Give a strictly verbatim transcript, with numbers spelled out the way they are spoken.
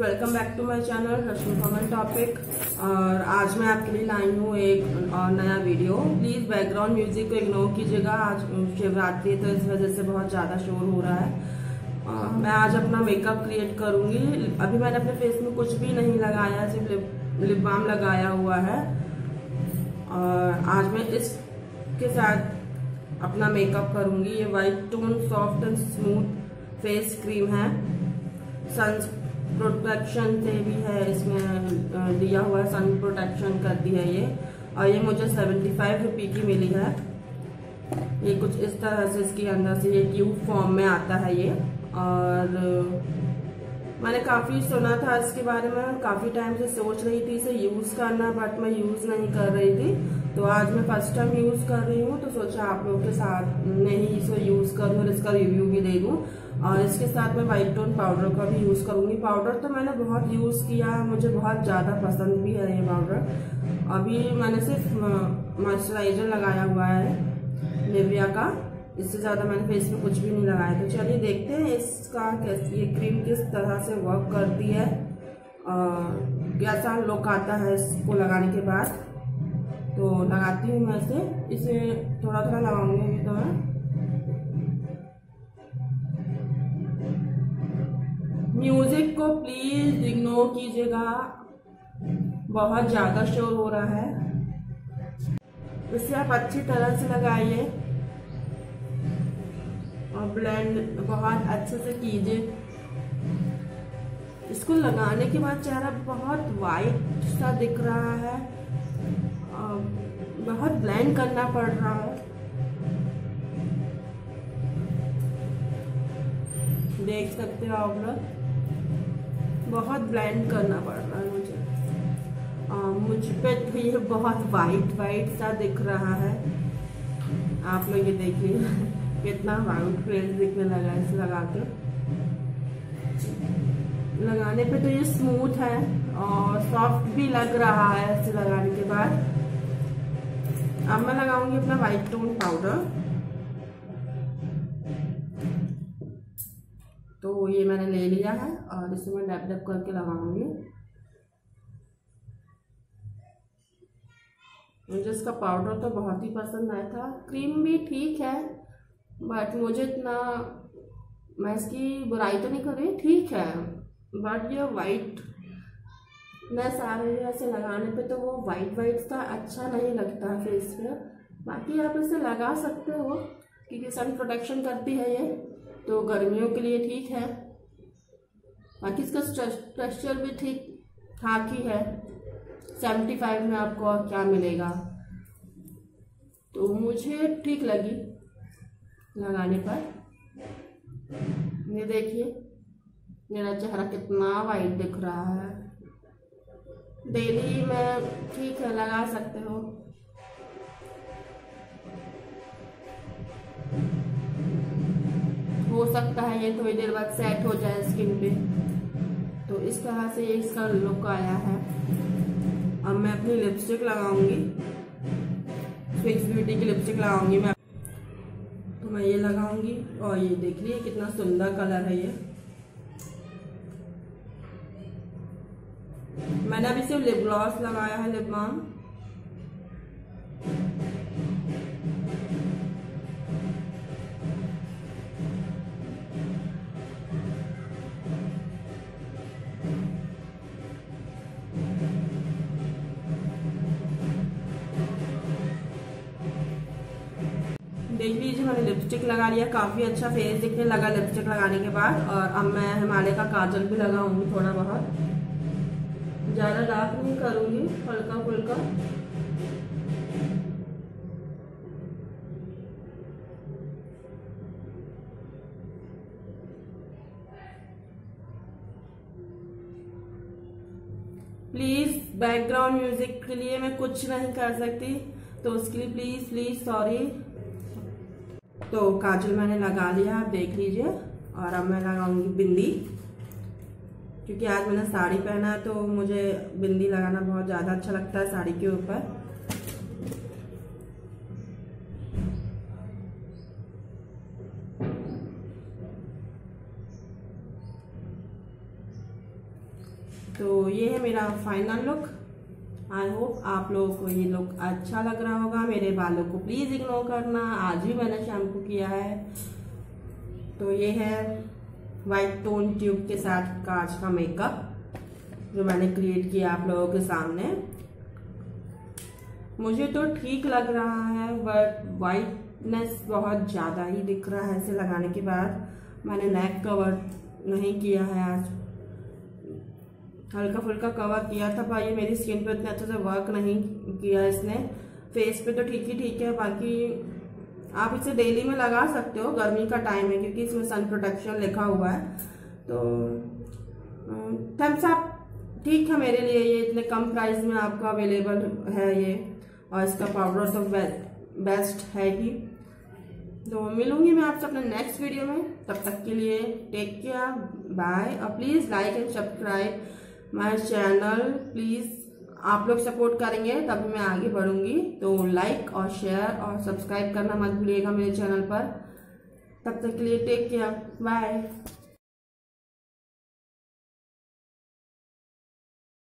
Welcome back to my channel Rashmi common topic. और आज मैं आपके लिए लाई हूँ एक और नया वीडियो। प्लीज बैकग्राउंड म्यूजिक को इग्नोर कीजिएगा। आज शिवरात्रि है तो इस वजह से बहुत ज्यादा शोर हो रहा है। आ, मैं आज अपना मेकअप क्रिएट करूंगी। अभी मैंने अपने फेस में कुछ भी नहीं लगाया, सिर्फ लिप लिप बाम लगाया हुआ है। और आज मैं इसके साथ अपना मेकअप करूंगी। ये white tone soft and smooth face cream है। सन प्रोटेक्शन से भी है, इसमें दिया हुआ सन प्रोटेक्शन करती है ये। और ये मुझे सेवेंटी फाइव रुपी की मिली है। ये कुछ इस तरह से इसके अंदर से ये ट्यूब फॉर्म में आता है ये। और मैंने काफी सुना था इसके बारे में, काफी टाइम से सोच रही थी इसे यूज करना, बट मैं यूज नहीं कर रही थी। तो आज मैं फर्स्ट टाइम यूज कर रही हूँ, तो सोचा आप लोगों के साथ में ही इसे यूज करूँ और इसका रिव्यू भी दे दूँ। और इसके साथ मैं वाइट टोन पाउडर का भी यूज करूंगी। पाउडर तो मैंने बहुत यूज किया, मुझे बहुत ज्यादा पसंद भी है ये पाउडर। अभी मैंने सिर्फ मॉइस्चराइजर लगाया हुआ है निविया का, इससे ज्यादा मैंने फेस में कुछ भी नहीं लगाया। तो चलिए देखते हैं इसका कैसे ये क्रीम किस तरह से वर्क करती है और कैसा लुक आता है इसको लगाने के बाद। तो लगाती हूँ मैं इसे इसे थोड़ा थोड़ा लगाऊंगी तो मैं। म्यूजिक को प्लीज इग्नोर कीजिएगा, बहुत ज्यादा शोर हो रहा है। इसे आप अच्छी तरह से लगाइए और ब्लेंड बहुत अच्छे से कीजिए। इसको लगाने के बाद चेहरा बहुत वाइट सा दिख रहा है, बहुत ब्लेंड करना पड़ रहा है। देख सकते हो आप लोग, बहुत ब्लेंड करना पड़ रहा है मुझे। आ, मुझ पे तो ये बहुत वाइट वाइट सा दिख रहा है। आप लोग ये देखिए कितना वाइट फेस दिखने लगा इसे लगा के। लगाने पे तो ये स्मूथ है और सॉफ्ट भी लग रहा है इसे लगाने के बाद। अब मैं लगाऊंगी अपना वाइट टोन पाउडर। तो ये मैंने ले लिया है और इसे मैं डैप डैप करके लगाऊंगी। मुझे इसका पाउडर तो बहुत ही पसंद आया था। क्रीम भी ठीक है, बट मुझे इतना, मैं इसकी बुराई तो नहीं कर रही, ठीक है, बट ये वाइट नेस आ रही है ऐसे लगाने पे, तो वो वाइट वाइट सा अच्छा नहीं लगता फेस पे। बाकी आप इसे लगा सकते हो क्योंकि सन प्रोटेक्शन करती है ये, तो गर्मियों के लिए ठीक है। बाकी इसका टेक्सचर भी ठीक ठाक ही है। सेवेंटी फाइव में आपको क्या मिलेगा, तो मुझे ठीक लगी लगाने पर। ये देखिए मेरा चेहरा कितना वाइट दिख रहा है। डेली में ठीक है, लगा सकते हो। हो सकता है ये थोड़ी देर बाद सेट हो जाए स्किन पे। तो इस तरह से ये इसका लुक आया है। अब मैं अपनी लिपस्टिक लगाऊंगी, स्विक्स ब्यूटी की लिपस्टिक लगाऊंगी मैं। तो मैं ये लगाऊंगी और ये देख लीजिए कितना सुंदर कलर है ये। मैंने अभी सिर्फ लिप ग्लॉस लगाया है, लिप बाम। देख लीजिए मैंने लिपस्टिक लगा लिया, काफी अच्छा फेस दिखने लगा लिपस्टिक लगाने के बाद। और अब मैं हिमालय का काजल भी लगाऊंगी, थोड़ा बहुत, ज्यादा डार्क नहीं करूंगी, हल्का फुल्का। प्लीज बैकग्राउंड म्यूजिक के लिए मैं कुछ नहीं कर सकती, तो उसके लिए प्लीज प्लीज सॉरी। तो काजल मैंने लगा लिया, आप देख लीजिए। और अब मैं लगाऊंगी बिंदी, क्योंकि आज मैंने साड़ी पहना है तो मुझे बिंदी लगाना बहुत ज़्यादा अच्छा लगता है साड़ी के ऊपर। तो ये है मेरा फाइनल लुक। आई होप आप लोगों को ये लुक अच्छा लग रहा होगा। मेरे बालों को प्लीज इग्नोर करना, आज भी मैंने शैम्पू किया है। तो ये है वाइट टोन ट्यूब के साथ कांच का मेकअप जो मैंने क्रिएट किया आप लोगों के सामने। मुझे तो ठीक लग रहा है, बट वाइटनेस बहुत ज्यादा ही दिख रहा है इसे लगाने के बाद। मैंने नेक कवर नहीं किया है आज, हल्का फुल्का कवर किया था। भाई मेरी स्किन पे इतने अच्छे से वर्क नहीं किया इसने। फेस पे तो ठीक ही ठीक है, बाकी आप इसे डेली में लगा सकते हो। गर्मी का टाइम है क्योंकि इसमें सन प्रोटेक्शन लिखा हुआ है। तो थम्स अप ठीक है मेरे लिए, ये इतने कम प्राइस में आपका अवेलेबल है ये, और इसका पाउडर तो बे, बेस्ट है ही। तो मिलूंगी मैं आपसे अपने नेक्स्ट वीडियो में, तब तक के लिए टेक केयर, बाय। और please like and subscribe my channel. Please आप लोग सपोर्ट करेंगे तभी मैं आगे बढ़ूंगी। तो लाइक और शेयर और सब्सक्राइब करना मत भूलिएगा मेरे चैनल पर। तब तक के लिए टेक केयर, बाय।